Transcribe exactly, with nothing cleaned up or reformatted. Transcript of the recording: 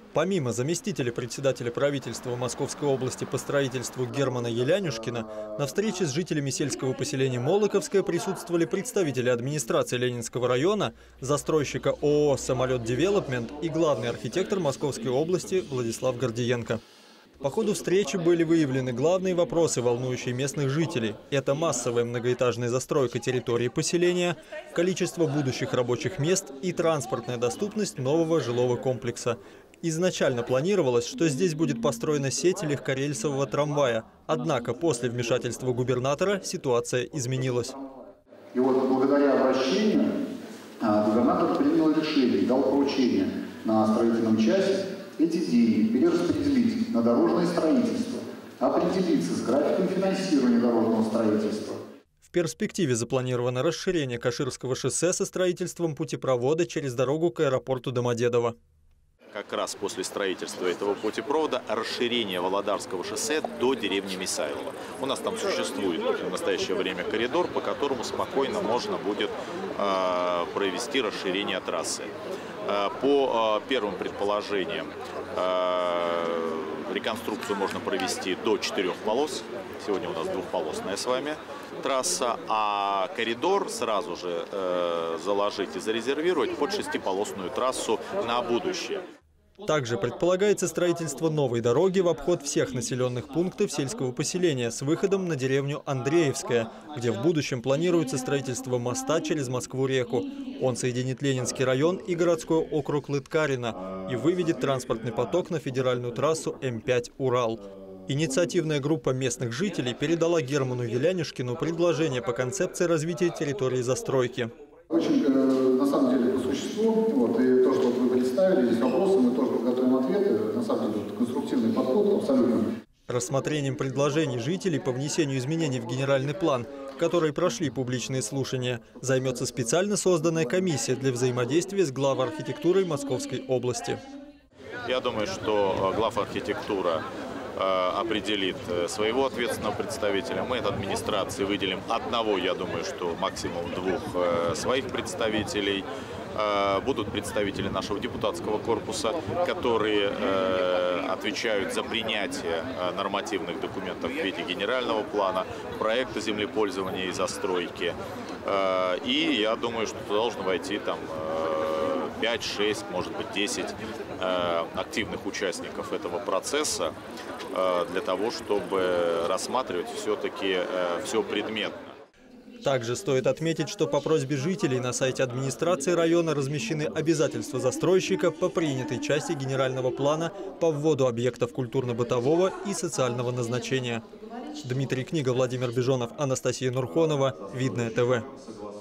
Помимо заместителя председателя правительства Московской области по строительству Германа Елянюшкина, на встрече с жителями сельского поселения Молоковское присутствовали представители администрации Ленинского района, застройщика ООО «Самолет Девелопмент» и главный архитектор Московской области Владислав Гордиенко. По ходу встречи были выявлены главные вопросы, волнующие местных жителей. Это массовая многоэтажная застройка территории поселения, количество будущих рабочих мест и транспортная доступность нового жилого комплекса. Изначально планировалось, что здесь будет построена сеть легкорельсового трамвая. Однако после вмешательства губернатора ситуация изменилась. И вот благодаря обращению губернатор принял решение, дал поручение на строительном части эти деньги перераспределить на дорожное строительство, определиться с графиком финансирования дорожного строительства. В перспективе запланировано расширение Каширского шоссе со строительством путепровода через дорогу к аэропорту Домодедово. Как раз после строительства этого путепровода расширение Володарского шоссе до деревни Мисайлова. У нас там существует в настоящее время коридор, по которому спокойно можно будет э, провести расширение трассы. Э, по э, первым предположениям, э, реконструкцию можно провести до четырех полос. Сегодня у нас двухполосная с вами трасса, а коридор сразу же э, заложить и зарезервировать под шестиполосную трассу на будущее. Также предполагается строительство новой дороги в обход всех населенных пунктов сельского поселения с выходом на деревню Андреевская, где в будущем планируется строительство моста через Москву-реку. Он соединит Ленинский район и городской округ Лыткарино и выведет транспортный поток на федеральную трассу М пять «Урал». Инициативная группа местных жителей передала Герману Елянюшкину предложение по концепции развития территории застройки. Очень, на самом деле, по существу, вот, и то, что вы представили, здесь вопросы, мы тоже подготовим ответы, на самом деле, конструктивный подход абсолютно. Рассмотрением предложений жителей по внесению изменений в генеральный план, которые прошли публичные слушания, займется специально созданная комиссия для взаимодействия с главархитектурой Московской области. Я думаю, что главархитектура определит своего ответственного представителя. Мы от администрации выделим одного, я думаю, что максимум двух своих представителей. Будут представители нашего депутатского корпуса, которые отвечают за принятие нормативных документов в виде генерального плана, проекта землепользования и застройки. И я думаю, что туда должно войти там пять-шесть, может быть десять активных участников этого процесса для того, чтобы рассматривать все-таки все предметно. Также стоит отметить, что по просьбе жителей на сайте администрации района размещены обязательства застройщика по принятой части генерального плана по вводу объектов культурно-бытового и социального назначения. Дмитрий Книга, Владимир Бежонов, Анастасия Нурхонова. Видное ТВ.